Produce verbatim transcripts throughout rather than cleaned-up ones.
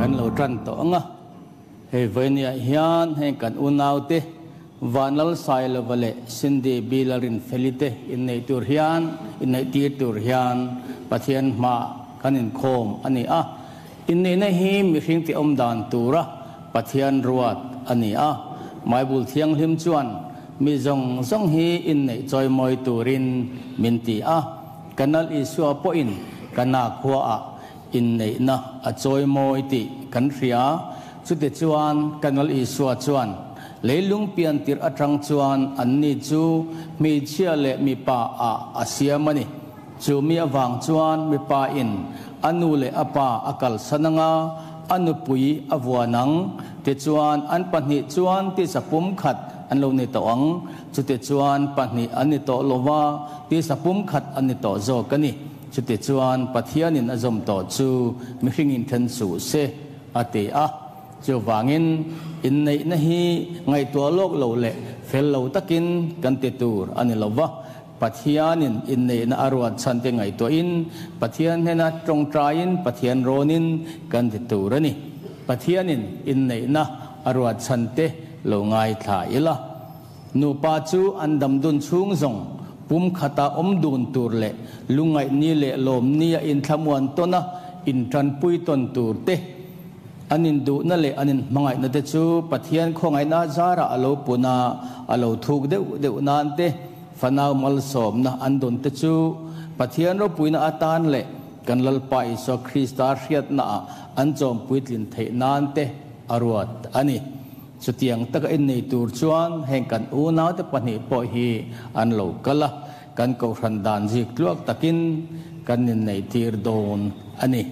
กันเราจันโตงะเฮเวเนียฮิอันเฮกันอุนาวเตวานัลไซเลวเลสินดีบิลารินเฟลิเตอินในตุรฮิอันอินในตีตุรฮิอันปะเทียนมากันอินโคมอันนี้อ่ะอินในนั้นฮิมิริงที่อมดานตูระปะเทียนรวดอันนี้อ่ะหมายบุลเทียงหิมจวนมีจงจงฮีอินในจอยมอยตูรินมินตีอ่ะกันนัลอิสวาปอินกันนักหัวอ่ะอินในนะอจอยมอยตีกันเรียสุดที่จวนกันนัลอิสวาจวนเลยลุงเปลี่ยนติดอัตรังจวนอันนี้จูมีเชื่อเละมีป่าอ่ะอาเซียมันนี่จูมีอวังจวนมีป่าอินอนุเละอป่าอากาศสนังอาอนุปุยอวัวนังติจวนอันปนิจวนที่สปุ่มขัดอันโลนิโตอังสุดที่จวนปนิอันนิโตโลวาที่สปุ่มขัดอันนิโตโจกันนี่สุดที่จวนปัทยานินอจมโตจูมิหิงินทันสูเซอติอาจูวางินอินในนั้นฮีไงตัวโลกโลเละเฟลโลตะกินกันติตูร์อันนี้โลวะปัทยานินอินในนั้นอารวาชันเตไงตัวอินปัทยานินตรงใจอินปัทยานโรนินกันติตูร์นี่ปัทยานินอินในนั้นอารวาชันเตโลง่ายถ่ายละนูปาจูอันดำดุนชุงซงปุ่มขัตาอมดุนตูร์เละลุงไงนี่เละลมนี่อินทมวันต้นนะอินทรันปุยต้นตูร์เตอันนี้ดูนั่นแหละอันนี้มังไงนั่นเตจูปะเทียนของไอ้นาจาระอโลปุนาอโลทุกเดวเดวนานเตฟันเอามัลสมนะอันดนเตจูปะเทียนเราปุยนาอาตานเละกันลลไปสคริสตาเรียดนาอันจอมปุยลินเทนานเตอรวดอันนี้สุดยังตะกันในตูร์ชวนแห่งกันอูนาเตปนิปอยฮีอันโลกละกันกอรันดานจิกลวกตะกินกันในทีร์โดนอันนี้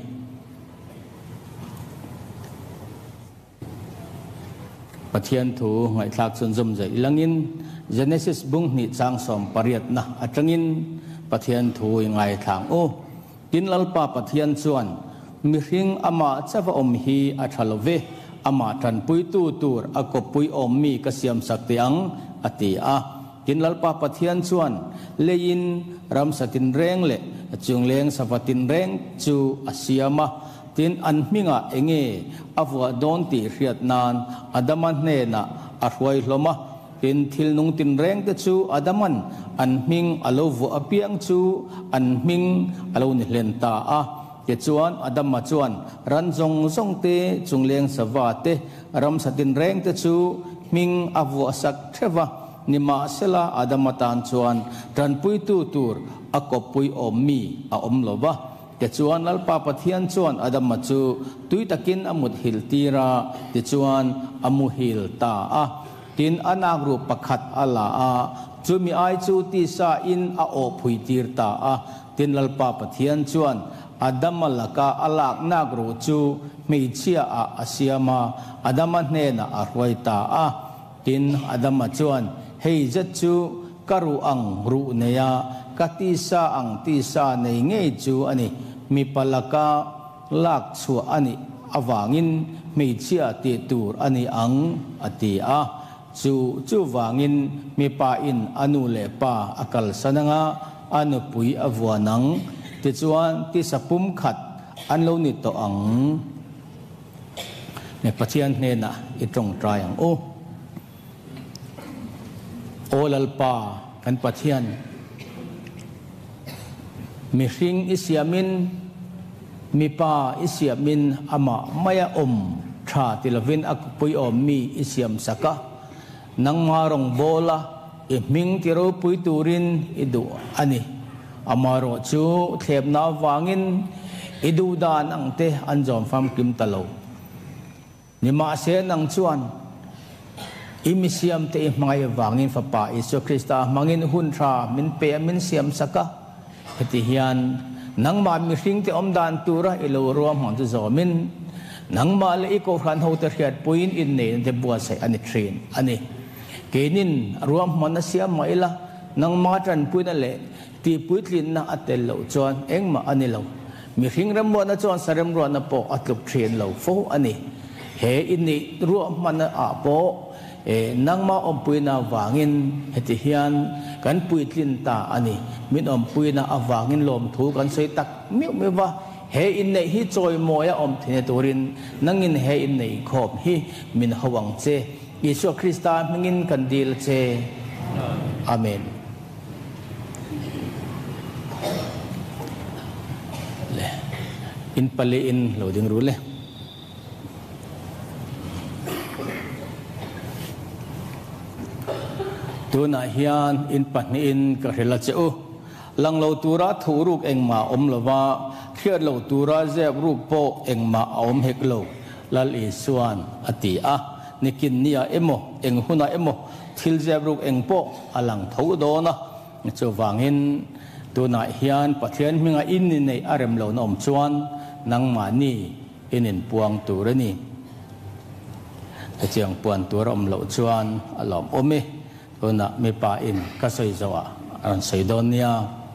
ปะเทียนถูไงทักสุนซุมใจลังอินเจเนซิสบุงนิจางสมปริยัตนะอัจฉินปะเทียนถูไงทางโอกินลลปาปะเทียนส่วนมิริงอามาเจ้าอมฮีอัชลเวอามาทันปุยตูตูร์อากบปุยอมมีกษียมสักเตียงอติอากินลลปาปะเทียนส่วนเลยินรำสตินเร่งเละจุงเลงสวัตินเร่งจูอาเซียมาตินอันมิงะเองอวัวโดนตีเรียดนานอดัมันเนนะอรวยลมะตินทิลนุงตินแรงตะจูอดัมันอันมิงอโลวัวอเปียงจูอันมิงอโลนิเลนตาอาเจจวนอดัมมาจวนรันจงจงเตจุงเลงสวัสเตรำสตินแรงตะจูมิงอวัวสักเทวะนิมาเสลาอดัมมาตานจวนรันปุยตูตูร์อากบปุยอมมีออมลวะแต่จวนนัลปาปะเทียนจวนอดัมมาจูตุยตะกินอมุดหิลตีราแต่จวนอมุหิลตาอาตินอนาครูปขัดอัลลาอาจูมีไอจูติสาอินอาโอพุยตีรตาอาตินนัลปาปะเทียนจวนอดัมมาลกาอัลลากนาครูจูมีเชียอาอาเซียมาอดัมมันเนนะอารวยตาอาตินอดัมมาจวนเฮจัดจูกรุอังรูเนียกติสาอังติสาในเงยจูอันนี้มีปลากาลักชัวอันนี้อวางินมีเชียติตูร์อันนี้อังอติอาจูจูวางินมีปาอินอนุเลปาอากาลสนังอาอนุปุยอวัวนังติจวนติสปุ่มขัดอันโลนิโตอังในปัจจัยนี้นะอีตรงตรายอังโอโอลลปากันปัจจัยมิริงอิสยามินมีปาอิสยามินอามาไม่อมชาติลวินอักปุยอมมีอิสยามสักะนังมารองโบลาอิมิงติโรปุยตูรินอิดูอันนี้อามารอจูเทปนาวางินอิดูดานังเตอันจอมฟามกิมตะโลนิมาเสนังชวนอิมิสยามเตอิมัยวางินฟ้าป่าอิสุคริสตามังินหุนทรามินเปยมินเสียมสักะเหตุยันนังมามีสิ่งที่อมดานตัวระอิโลรวมหันจุจอมินนังมาเลอีโกขันหูตะเขียดปุยนอินเนนเดบัวใส่อันนี้เทรนอันนี้เกนินรวมมันเสียไม่ละนังมาจันปุยนั่นแหละตีปุยลินนะอัตเตลโลจวนเอ็งมาอันนี้เรามีสิ่งรำวัวนะจวนสารำรัวนะปออัตกับเทรนเราโฟอันนี้เฮอินนี่รวมมันอาโปเอนังมาอมปุยนาวางินเหตุเฮียนกันปุยลินตาอันนี้มินอมปุยนาอวางินลมถูกันใส่ตักมิวไม่ว่า he in nei hi choi moya om thine turin nangin he in nei khop hi min hawang che Yesu Krista mingin kandil che amen le in pale in loading rule tuna hian in patni in ka hela cheu lang lo tura thuruk engma om lova khiat lo tura zep rup po engma om hek lo lal i suan ati a nikin nia emo eng huna emo thil zep ruk eng po alang tho do na chu wangin tuna hian pathian minga in ni nei arem lo na om chuan nang ma ni inin puang turani chiang puan tur om lo chuan alom ome tuna mi pa in ka soi zawa an soi don nia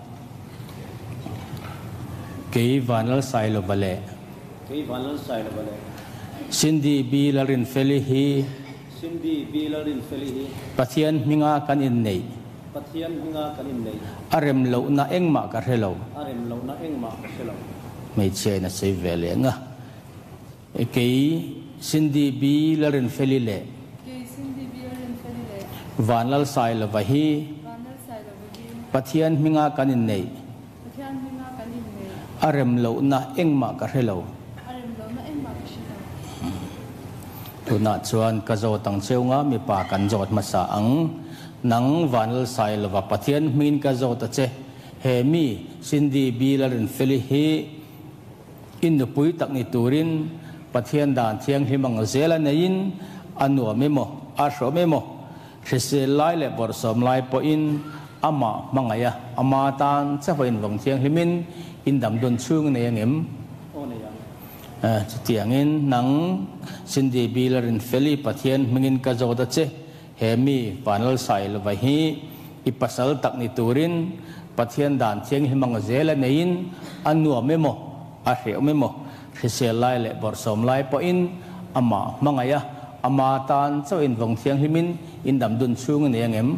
kei vanal sai lo bale kei vanal sai lo bale Cindy bi larin feli hi Cindy bi larin feli hi pathian minga kan in nei pathian minga kan in nei arem lo na engma ka helo arem lo na engma ka helo mai che na sei vele nga kei Cindy bi larin feli le kei Cindy bi larin feli le vanal sai lo va hi vanal sai lo va hi pathian minga kan in nei pathian minga kan in nei arem lo na engma ka helo arem lo na engma ka helo tuna chuan ka zo tang cheu nga mi pa kan zot ma sa ang nang vanal sai lo va pathian min ka zo ta che he mi Cindy bi larin feli hi in nu pui tak ni turin pathian dan thiang himang zela nein anu memo a sho memo khise lai le bor som lai po in ama mangaya ama tan cha hoin wang thiang himin in dam don chung ne ngem o ne yang a tiangin nang Cindy bi larin feli pathian mingin ka zo da che he mi panel sai lo vai hi ipasal tak ni turin pathian dan thiang himang zela nein anu memo a he memo khise lai le bor som lai po in ama mangaya ama tan chau in wang thiang himin in dam dun chung ne ngem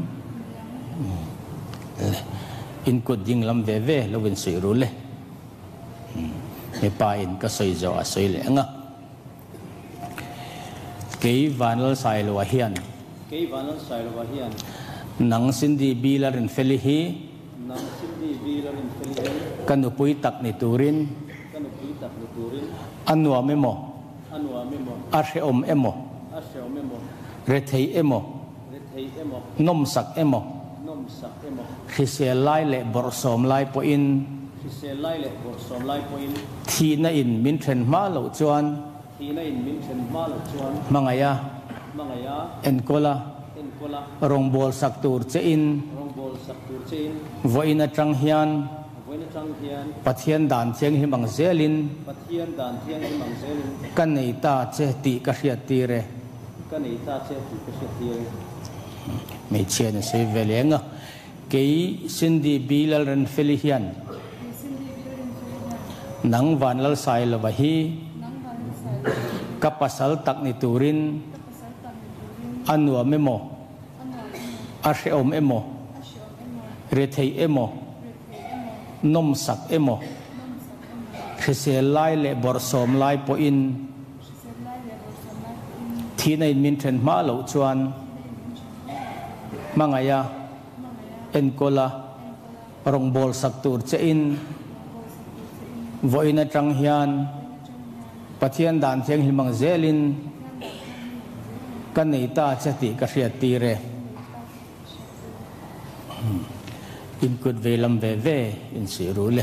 in ko ding lam ve ve lo win sei ru le me pa in ka sei zo a sei le nga kei vanal sai lo hian kei vanal sai lo hian nang Cindy bi larin feli hi nang Cindy bi larin feli hi kanu pui tak ni turin kanu pui tak ni turin anu memo anu memo a she om emo a she om emo re thei emo re thei emo nom sak emo nom sak emo khise lai le bor som lai po in khise lai le bor som lai po in thi na in min then ma lo chuan thi na in min then ma lo chuan mangaya mangaya en kola en kola rong bol sak tur che in rong bol sak tur che in voina tang hian voina tang hian pathian dan thiang himang zelin pathian dan thiang himang zelin kan nei ta che ti ka hriat ti re kan nei ta che ti ka hriat ti re me chen se velenga kei Cindy bi larin feli hian kei Cindy bi larin feli hian nang vanal sai lo va hi nang vanal sai lo ka pasal tak ni turin ka pasal tak ni turin anu memo anu emo a she om emo a she om emo re thei emo re thei emo nom sak emo nom sak emo khise lai le bor som lai po in khise lai le bor som lai po in thi na in min then ma lo chuan mangaya en kola rong bol sak tur che in voina tang hian pathian dan thiang himang zelin kan nei ta chati ka hriat ti re in kut velam ve ve in si ru le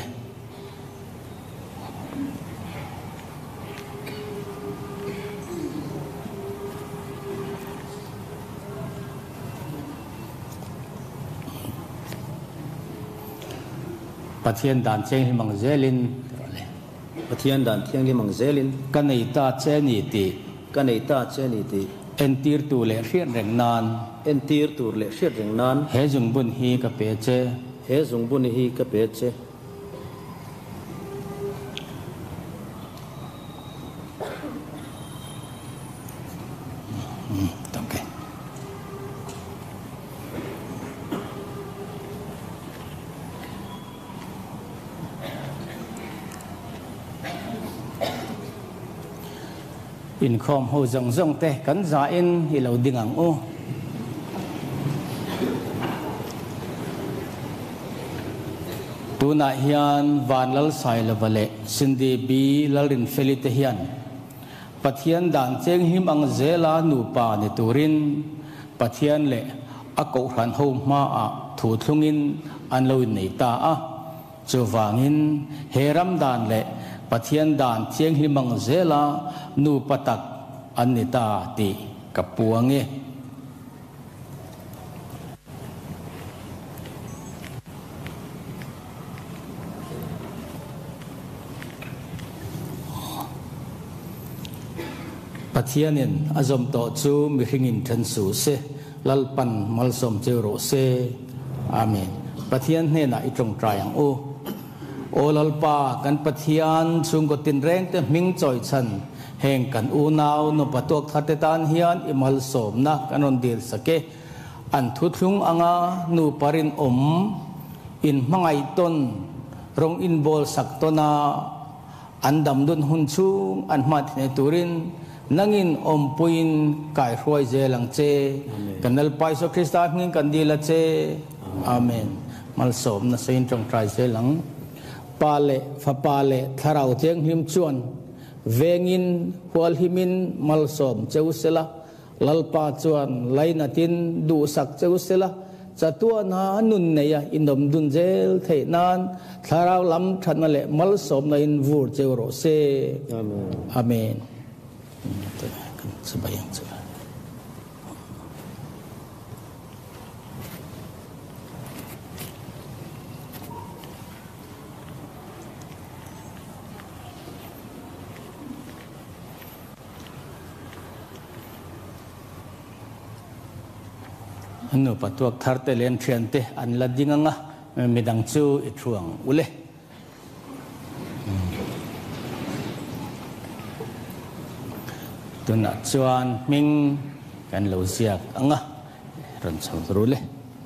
pathian dan thiang himang zelin pathian dan thiang himang zelin kan nei ta che ni ti kan nei ta che ni ti en tir tu le hriat reng nan en tir tur le hriat reng nan he jung bun hi ka pe che he zung bun hi ka pe che tamke in khom ho zong zong te kan za in hi lo ding ang o tuna hian van lal sai la vale sindi bi lalin felite hian pathian dan cheng him ang zela nu pa ni turin pathian le a ko ran ho ma a thu thlungin an lo nei ta a chuwangin heram dan le pathian dan cheng him ang zela nu patak an ni ta ti kapuange pathianin azom to chu mi hringin than su se lalpan malsom chero se amen pathian hne na itong trayang o o lalpa kan pathian chung ko tin reng te ming choi chan heng kan u naw no patok thate tan hian imal som na kanon dil sake an thu thlung anga nu parin om in mangai ton rong in bol sak tona andam dun hun chung an mat ne turin nangin ompuin kai roi zelang che kanal paiso krista ngin kandila che amen mal som na sein trong trai zelang pale fa pale tharau cheng him chuan vengin hual himin mal som cheusela lalpa chuan laina tin du sak cheusela chatua na nun neya inom dun zel thei nan tharau lam thanale mal som na in vur cheuro se amen amen sebayang juga. Anu patuak tharte len thiante an ladinganga medang chu ithuang ule tuna chuan ming kan lo ziak anga ran chau rule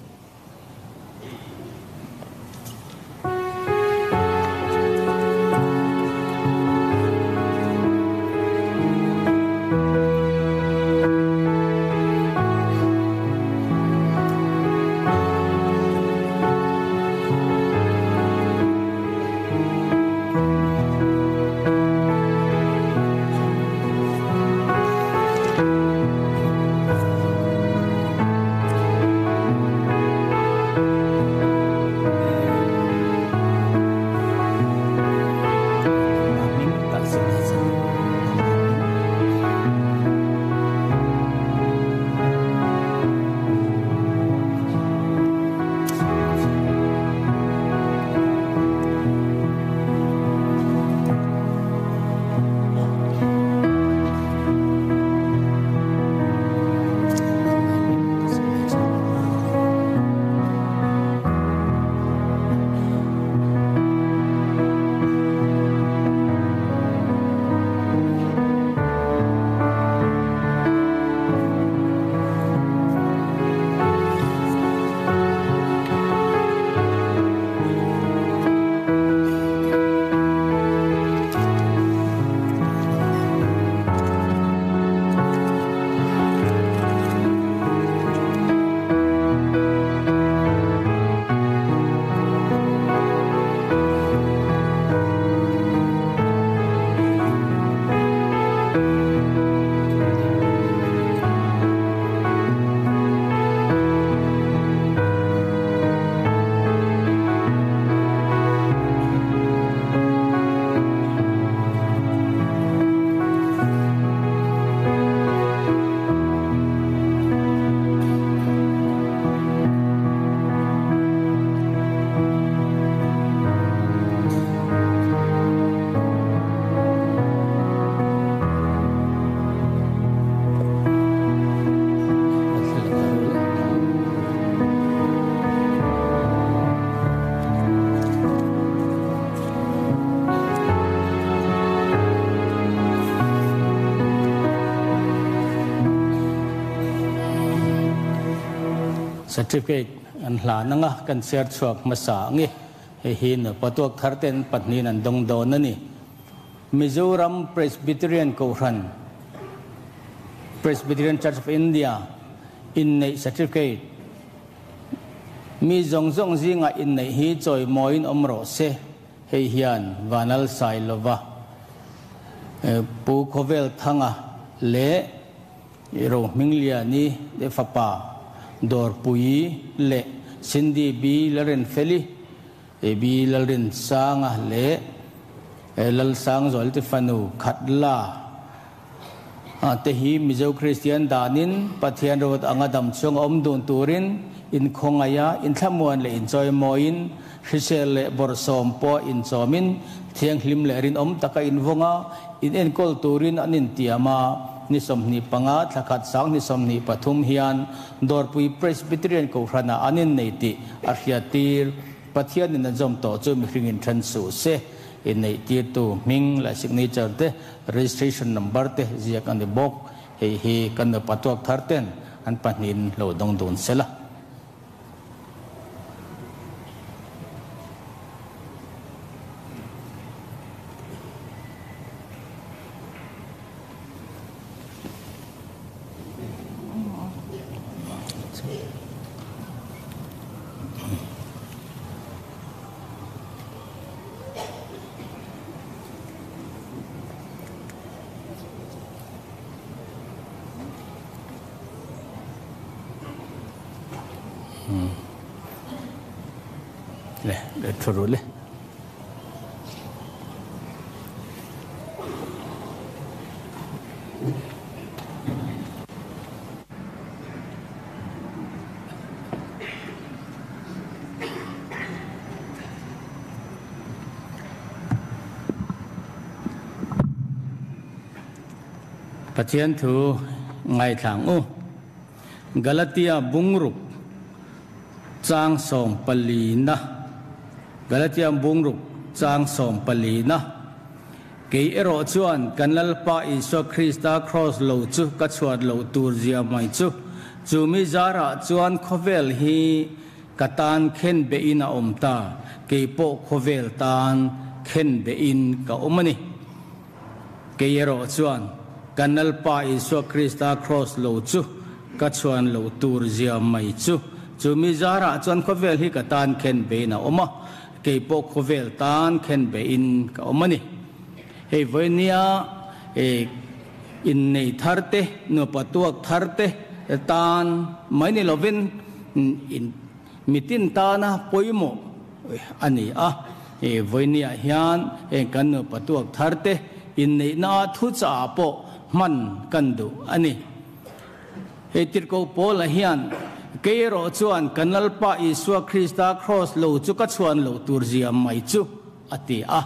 certificate an hla nanga kan share chuak masa ngi he hin patuak tharten patnin an dong don ani Mizoram Presbyterian ko ran Presbyterian Church of India in nei certificate mi zong zong zinga in nei hi choi moin omro se hei hian vanal sai lova pu khovel thanga le ro minglia ni de fapa dor pui le sindi bi laren feli e bi laren sanga le lal sang zol te fanu khatla te hi mizo Christian danin pathian rot angadam chung om dun turin in khongaya in thamuan le enjoy moin hrisel le borsom po in chomin thiang hlim le rin om taka in vonga in en kol turin anin tiama ni somni panga thakhat sang ni somni pathum hian dorpui Presbyterian ko hrana anin neiti arhiatir pathian in jom to chu mi hringin than su se in nei tir tu ming la signature te registration number te zia kan de bok he he kan de patuak tharten an panin lo dong don sela le le thuru le pathian thu ngai thang u Galatia bungruk chang som palina Galatia bungruk chang som palina ke ero chuan kanal pa Isu Krista cross lo chu ka chuat lo tur zia mai chu chumi zara chuan khovel hi katan khen be ina omta ke po khovel tan khen be in ka omani ke ero chuan kanal pa Isu Krista cross lo chu ka chuan lo tur zia mai chu chumi zara chuan khovel hi katan khen be na oma ke po khovel tan khen be in ka omani he venia e in nei tharte no patuak tharte tan mai ni lovin in mitin tana poimo ani a e venia hian e kan no patuak tharte in nei na thu cha po man kandu ani he tirko pola hian keiro chuan kanal pa Isu Krista cross lo chu ka chuan lo tur zia mai chu ati a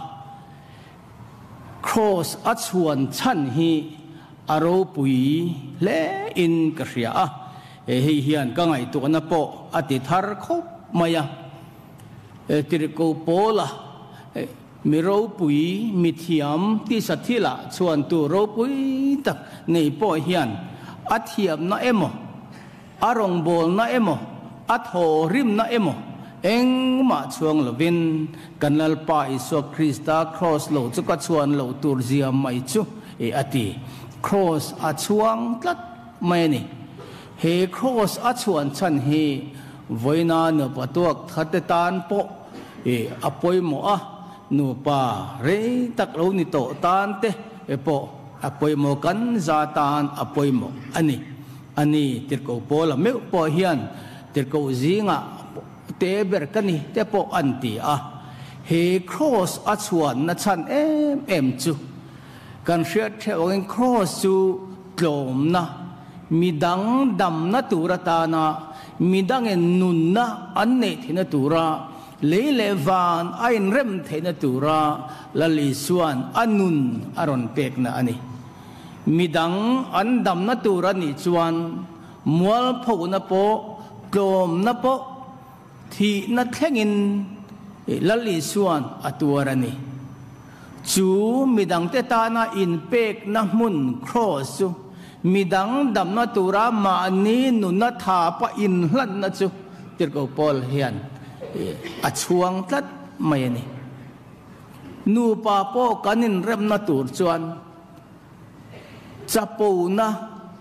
cross a chuan chan hi aro pui le in ka ria a e hi hian ka ngai tu na po ati thar khop maya e tirko pola mi ro pui mi thiam ti sathila chuan tu ro pui tak nei po hian athiam na emo arong bol na emo atho rim na emo engma chuang lovin kanal pa Isu Krista cross lo chu ka chuan lo tur zia mai chu e ati cross a chuang tlat mai ni he cross a chuan chan hi voina no patuak thate tan po e apoi mo a nu pa re tak lo ni to tan te e po apoi mo kan za tan apoi mo ani ani tirko pola me po hian tirko zinga teber kani te po anti a he cross a chuan na chan em em chu kan hriat theoin cross chu tlom na midang dam na turata na midang en nun na anne thina tura leile van ain rem thina tura lali suan anun aron pek na ani midang andam na tura ni chuan mual pho na po klom na po thi na thlengin lali suan aturani chu midang te ta na in pek na mun cross chu midang dam na tura ma ni nu na tha pa in hlan na chu tirko pol hian a chuang tlat mai ni nu pa po kanin rem na tur chuan chapo na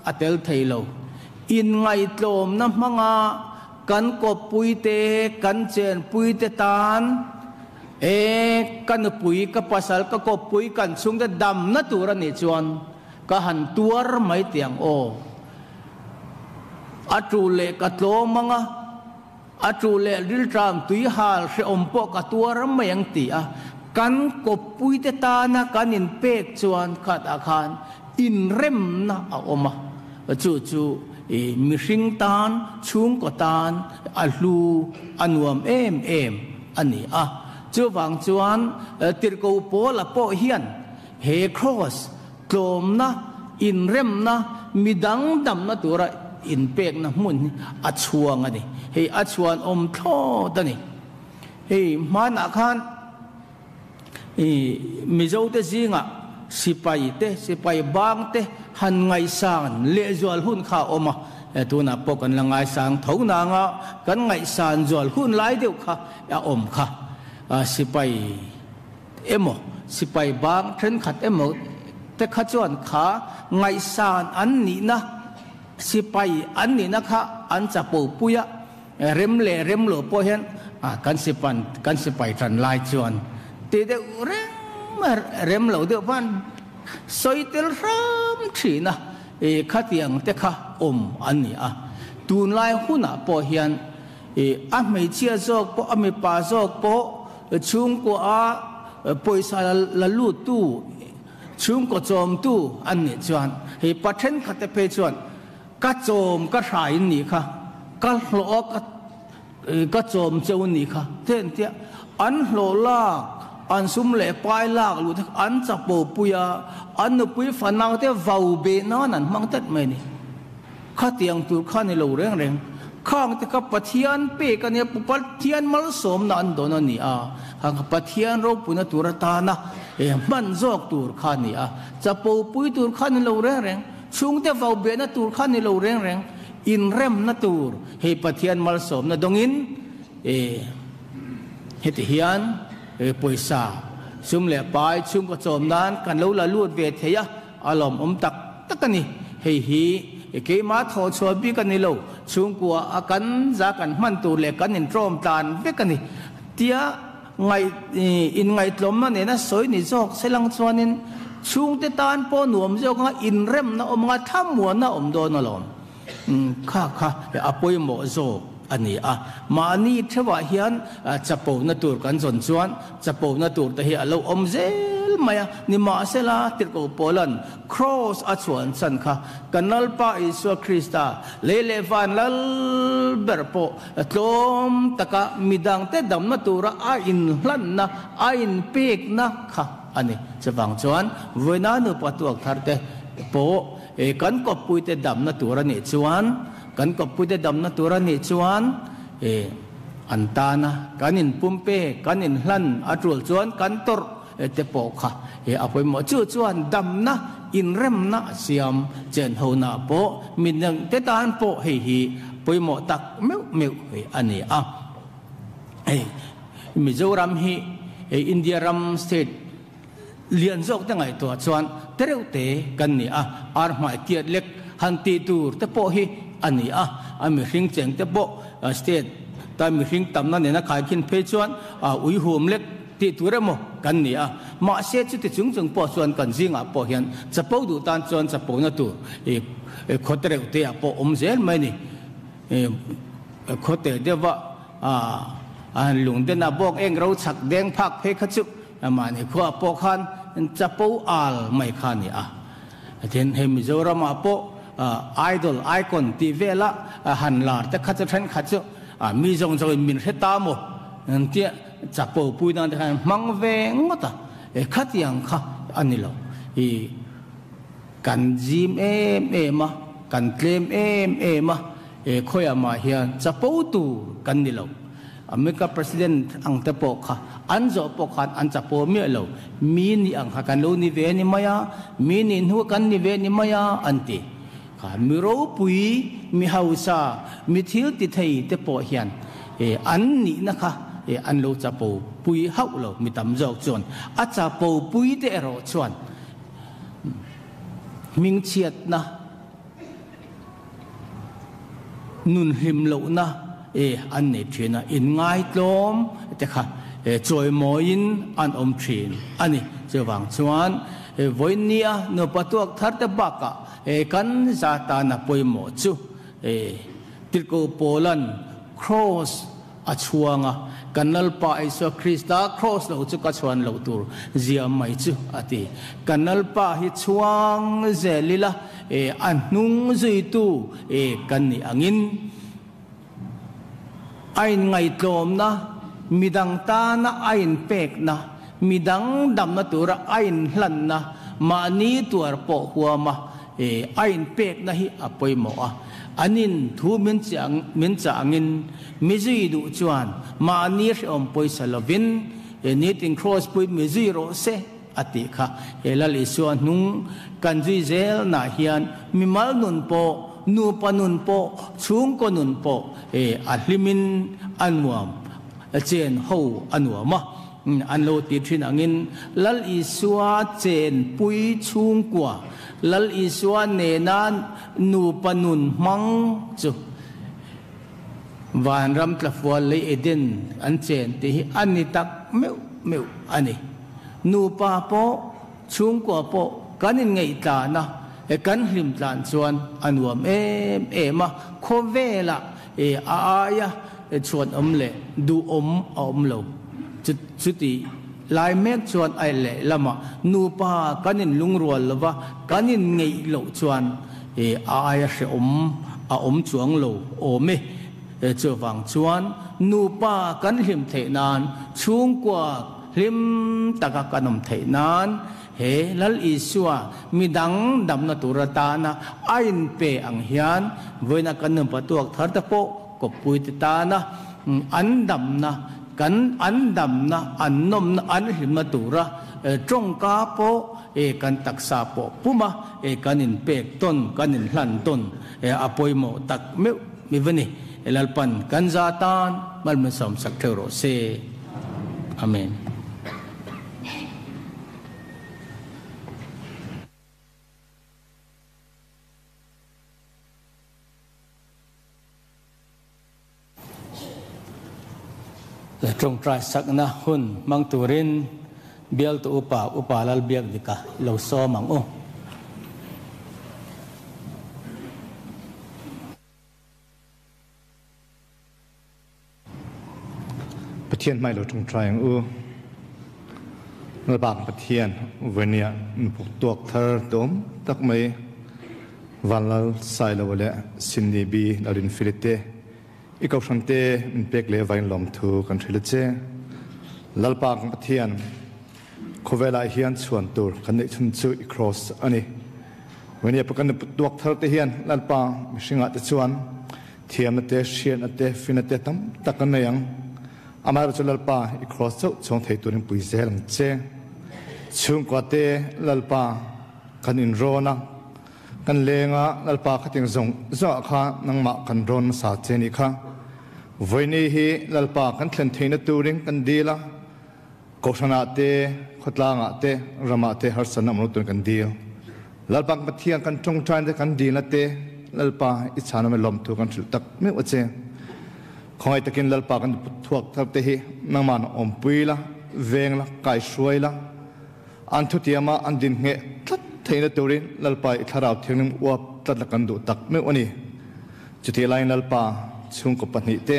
อเตลเทโลอินไงตลมนะมังอากันกบปุยเตกันเจนปุยเตตานเอกันปุยกับภาษาก็กบปุยกันซุงเดดำนัตุระนิจวนก็หันตัวรไม่เตียงโออัตรูเลกัตโลมังอัตรูเลดิลตรามตุยฮาลเสอมปกัตตัวรไม่ยังตีอะกันกบปุยเตตานะกันอินเปกจวนขัดอาคารอินเร็มนะอาอมาจู่จู่มิริงตานชุงกตานอัลลูอันวมเอ็มเอ็มอันนี้อะจู่วังจวนติรกูโปละโปเฮียนเฮครอสกลมนะอินเร็มนะมีดังดำนะตัวระอินเปกนะมุนอัชวงอันนี้เฮอัชวนอมโทตันนี้เฮมานักขันมิจาวเตจิงะสิไปเตสิไปบางเตหันไงสานเลจวลหุ่นข้าอมาตัวน่ะปกันละไงสานเท่านางะกันไงสานจวลหุ่นไล่เดียวข้าอย่าอมข้าสิไปเอ็มสิไปบางเทนขัดเอ็มแต่ข้าจวนข้าไงสานอันนี้นะสิไปอันนี้นะคะอันจะปูปุยะเร็มเล่เร็มหลบพอเห็นกันสิปันกันสิไปทันไล่จวนตีเดเร็มเร็มหลบเดียวพันสอยเตลรำชีนะเอขัดยังเตข้าอมอันนี้อ่ะตูนไล่หุ่นอ่ะพอเห็นเออไม่เชื่อจอกพอไม่ป่าจอกพอชุงก็อ่ะปอยสารละลุตู้ชุงก็โจมตู้อันนี้จวนเฮปัจเจนขัดเปจวนก็โจมก็สายนี่ค่ะก็หลอกก็โจมเจ้านี่ค่ะเท่นเดียอันหลอกลากอันสุ่มเล่ปลายลากหลุดอันจะปูปุยอันนุปุยฝันเอาแต่วาวเบนนั่นมังตัดไม่นี่ข้าเตียงตัวข้าในโลเร่งเร่งข้างแต่กับปะเทียนเปกันเนี่ยปุปเทียนมัลสมนั่นโดนนี่อ่ะข้างปะเทียนเราปุณตุรตานะเอ๋มันจอกตัวข้านี่อ่ะจะปูปุยตัวข้าในโลเร่งเร่งช่วงแต่วาวเบนตัวข้าในโลเร่งเร่งอินเร็มนะตัวเฮปะเทียนมัลสมนะดงอินเอเฮติฮิยันเอปุยสาซุ่มเล่ไปซุ่มก็โจมนั้นกันแล้วละลูดเวทียะอารมณ์อมตักตักกันนี่เฮฮีเกี่ยมาทอชัวบีกันนี่เราช่วงกัวอากันจากกันมันตัวเล็กกันอินโทรมตานเวกันนี่เตียไงอินไงตลมนั่นเนี่ยนะสวยนี่จอกเสลังชวนินช่วงเตตานปนหนวมจอกงาอินเร็มนะอมงาท่ามัวนะอมโดนอลอมข้าข้าอปุยโมโซอันนี้อ่ะมานี่เทว่าเฮียนจะปูนตัวกันส่วนส่วนจะปูนตัวแต่เฮียเราอมเซลมานี่มาเสลาติดกับโปแลนด์ครอสอัศวนสันค่ะกันนัลปาอิสุคริสตาเลเลฟันลัลเบอร์โปตอมตะกะมิดังเตดำนตัวระอินลันนะอินเปกนะค่ะอันนี้จะฟังส่วนเวนันุปตัวทาร์เตโปเอกันก็ปุยเตดำนตัวระนี่ส่วนกันก็พูดได้ดำนะตัวรันิจวนเออันตานะกันอินปุ่มเป้กันอินหลันอัตรุลจวนกันตรเอเตปอกค่ะเออภัยหมอจู่จวนดำนะอินเร็มนะเสียมเจนหูนาโปมินยังเตตานโปเฮฮีภัยหมอตักเมียวเมียวอันนี้อ่ะเอมิโซรัมฮีเออินเดียรัมสเตทเลียนจอกตั้งไงตัวจวนเตเรวเตกันนี่อ่ะอาร์มาเกียรเล็กฮันตีตูร์เตปอฮีอันนี้อ่ะอามีริงเจงเตปอสเตทแต่มีริงตำนั้นเนี่ยนะขายกินเพชรวนอ่าอุยโฮมเล็กที่ตัวเรมกันนี่อ่ะมาเสียจุดที่จุงจุงปอส่วนกันจิงอ่ะปอเห็นจะปอดูตานส่วนจะปอนะตัวเออโคตรเร็วเตะปออมเซลไม่นี่เออโคตรเดียวว่าอ่าอ่าหลวงเดน่าบอกเองเราฉักแดงพักเพชรจุอามาเนี่ยขวาปอคันจะปออัลไม่คันนี่อ่ะเห็นเห็นมิโซรามาปอไอดอลไอคอนทีเวละหันหลาแต่ขัดจะทันขัดจะมีจงจงมินเฮตามนั่นที่จะปูปุยนั่นที่มังเวงก็ตาขัดยังข้าอันนี้เรากันจิมเอ็มเอ็มกันเคลมเอ็มเอ็มคอยมาเฮียจะปูตูกันนี่เราอเมริกาประธานอังเตปอกค่ะอันจะปอกขันอันจะปูเมียเรามีนี่อังกันโลนิเวนิมายามีนี่หัวกันนิเวนิมายาอันที่มีรูปุยมีฮาวซามีทิลติไทยเตปอเฮียนเออันนี้นะคะเออันเราจะปูปุยฮาวเรามีตำจอกจวนอาจจะปูปุยเตอรอจวนมิงเชียดนะ nun him lo na e an nei thina in ngai tlom te kha e choi moin an om thin ani chewang chuan e voinia no patuak thar te baka e kan zata na poimo chu e tilko polan cross achuanga kanal pa iso Krista cross lo chu ka chuan lo tur zia mai chu ati kanal pa hi chuang zelila e anung zui tu e kan ni angin ain ngai tlom na midang ta na ain pek na midang dam na tura ain hlan na mani tuar po huama e ain pek na hi apoi mo a anin thu min chang min changin mizui du chuan mani om poi salovin e nitin cross poi mizui ro se ati kha elal isuan nung kanjui zel na hian mimal nun po nu panun po chung ko nun po e ahlimin anwam chen ho anwama an lo ti thin angin lal isua chen pui chung kwa lal isua ne nan nu panun mang chu van ram tlafwa le eden an chen ti ani tak meu meu ani nu pa po chung kwa po kanin ngei ta na e kan hlim tlan chuan anwam em ema khovela e aya e chuan om le du om om lo chuti lai mek chuan ai le lama nu pa kanin lungrual lova kanin ngei lo chuan e aya se om a om chuang lo ome e chawang chuan nu pa kan hlim the nan chung kwa hlim taka kanom the nan he lal isua midang dam na turata na ain pe ang hian voina kanam patuak thar ta po ko pui ta na an dam na kan an dam na an nom na an him na tura trong ka po e kan taksa po puma e kanin pek ton kanin hlan ton e apoi mo tak me mi vani elalpan kan zatan mal masom sak thero se amen. Trong trai sak na hun mang turin bial tu upa upa lal biak dika lo so mang o pathian mai lo trong trai u nal bang pathian venia puk tuak thar tom tak mai vanlal sai lo le sinni bi larin filite ikaw sante min pek le vain lom thu kan thile che lalpak pathian khovela hian chuan tur kan nei chun chu i cross ani when ya pakan tuak thar te hian lalpa mishinga te chuan thiam te shian ate finate tam takan yang amar chu lalpa i cross chu chong thei turin pui zel che chung kwa te lalpa kan in rona kan lenga lalpa khating zong zo kha nangma kan ron sa cheni kha voini hi lalpa kan thlen theina turing kan dila koshana te khotlanga te rama te harsana manu tun kan dil lalpa pathian kan tong tran te kan dila te lalpa ichana me lom tu kan thil tak me oche khoi takin lalpa kan thuak thap te hi nangman om puila vengla kai suaila an thu tiama an din nge tlat theina turin lalpa i tharau thengnim uap tlat kan du tak me oni chuti lain lalpa chung ko pani te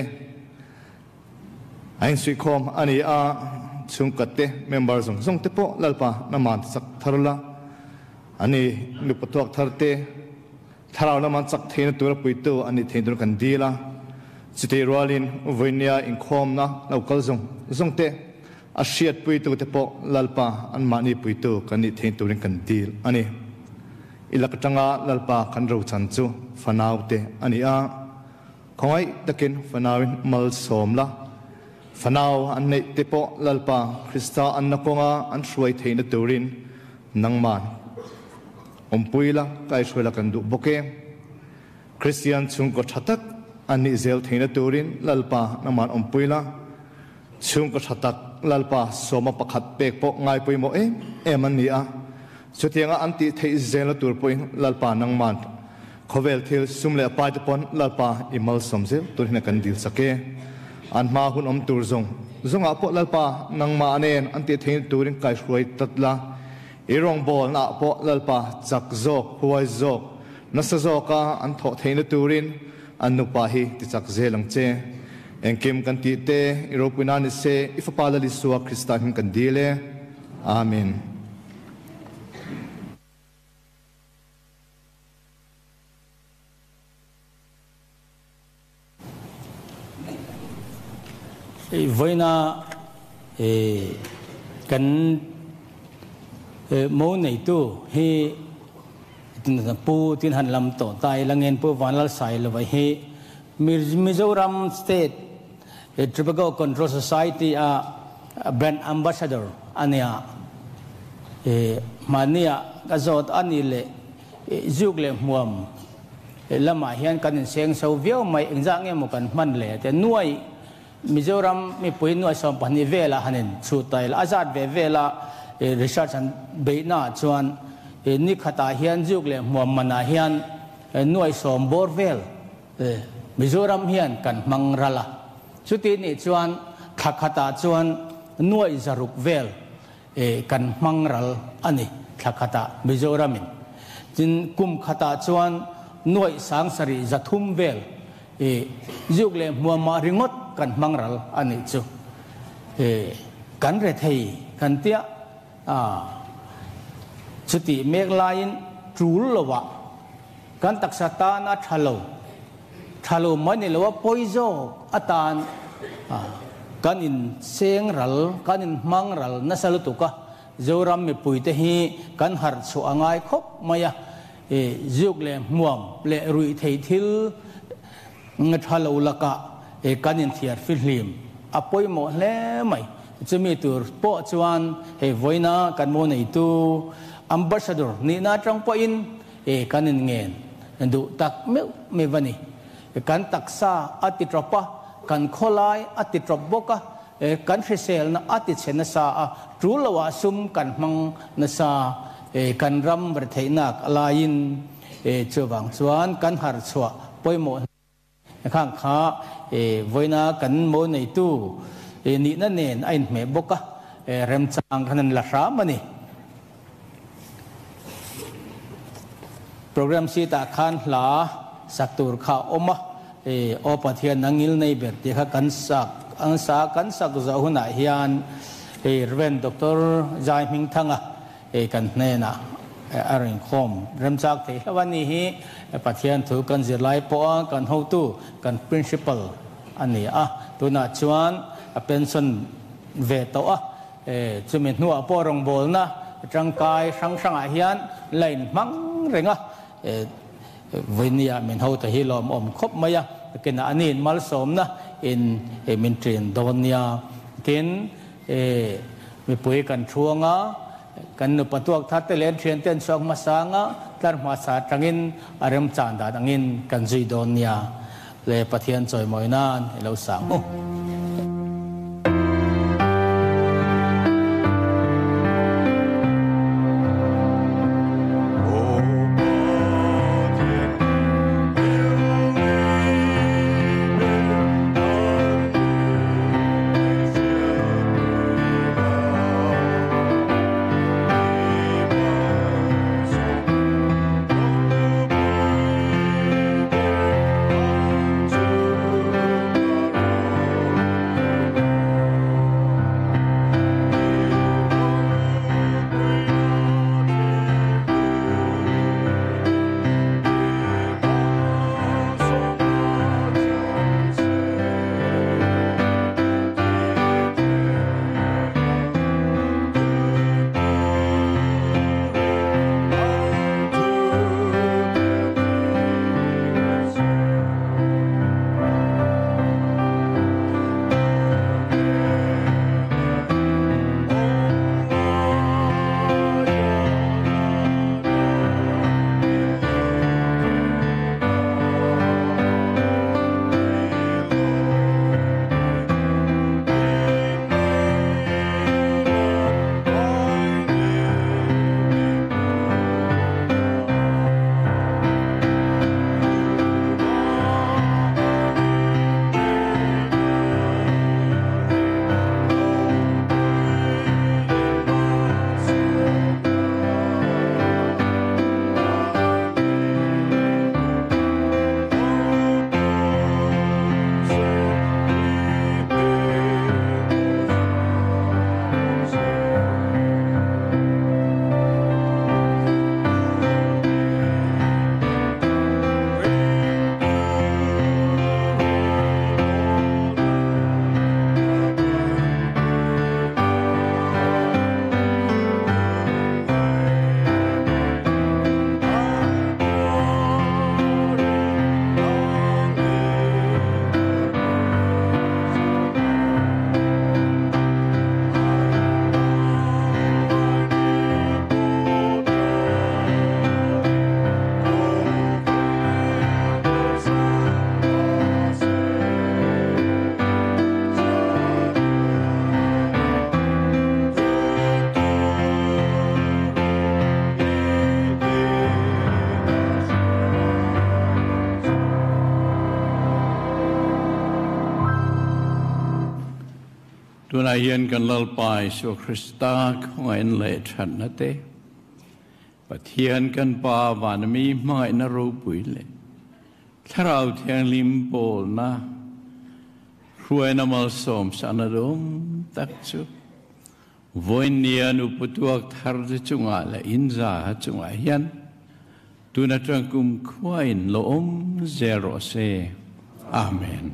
ain sui khom ani a chung katte member zong zong te po lalpa naman sak tharula ani nu patuak tharte tharau naman sak theina tur puitu ani theidur kan dila chuti rolin voinia in khom na local zong zong te a shiat puitu te po lalpa an mani puitu kan ni theidurin kan dil ani ilak tanga lalpa kan ro chan chu fanau te ani a khoi takin fanawin mal somla fanau an nei te po lalpa Krista an nakonga an shruai theina turin nangman ompuila kai shruila kan du boke Christian chung ko thatak ani zel theina turin lalpa nangman ompuila chung ko thatak lalpa soma pakhat pek po ngai poi mo e eman ni a chutianga anti thei zel tur poi lalpa nangman khovel thil sum le pai te pon lalpa imal somze tur hina kan dil sake an ma hun om tur zong zonga po lalpa nang ma anen an ti thein turin kai hruai tatla irong bol na po lalpa chak zok huai zok nasa zoka an tho thein turin an nu pa hi ti chak zelang che engkem kan ti te iropina ni se ifapala li suwa Krista hin kan dile amen. Với na cần mô này tu hi pu tin hành làm tổ tài là nghen pu van lal sai là vậy hi Mizoram State Tobacco Control Society a brand ambassador ania mania gazot anile juk le muam lama hian kan seng so viau mai engzang em kan man le te nuai Mizoram mi pui nuai som pani vela hanin chu tai la azat ve vela research an beina chuan ni khata hian juk le muam mana hian nuai som bor vel Mizoram hian kan mangrala chuti ni chuan khakata chuan nuai zaruk vel kan mangral ani khakata Mizoramin tin kum khata chuan nuai sangsari zathum vel juk le muama ringot kan mangral ani chu kan re thei kan tia a chuti meklain trul lowa kan taksata na thalo thalo mani lowa poizo atan kan in seng ral kan in mangral na salutuka zoram me puite hi kan har chu angai khop maya juk le muam le rui thei thil ngathalo laka e kanin thiar filhlim apoi mo hle mai chumi tur po chuan he voina kan mo nei tu ambassador ni na tang po in e kanin ngen ndu tak me me vani kan taksa atitropa kan kholai atitrop boka e kan hrisel na ati chena sa a trulawa sum kan mang na sa e kan ram ber theinak alain e chuwang chuan kan har chua poi mo khang kha e voina kan mo nei tu e ni na nen ain me boka e rem chang khanan la ra mani program si ta khan la saktur kha oma e opathian nangil nei ber ti kha kan sak ang sa kan sak za huna hian e reven doctor jai ming thanga e kan ne na aring khom rem chak the lawani hi pathian thu kan zirlai po kan ho tu kan principal ani a tuna chuan a pension ve to a e chumi nuwa po rong bol na tangkai sang sang a hian lain mang renga e vinia min ho ta hi lom om khop maya ken anin mal som na in e min trin donia tin e mi pui kan thuanga kan nu patuak that te len thian ten sok masanga tar ma sa tangin arem chanda tangin kan zui donia le pathian choi moinan lo sang o to ตัวนายเฮียนกันลลปายสุคริสตาของเอ็นเลชันนะเตปะเทียนกันปาวานมีไม่นรูปุยเลยถ้าเราเทียนลิมโบนะรวยนมัลสมสานดมตักจุวันนี้นุปตัวทาร์จุงอะไรอินซาจุงอายันตุนัตรังกุมควายนลมเซโรเซอาเมน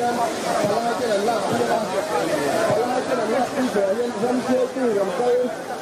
Hãy subscribe cho kênh Ghiền Mì Gõ để không bỏ lỡ những video hấp dẫn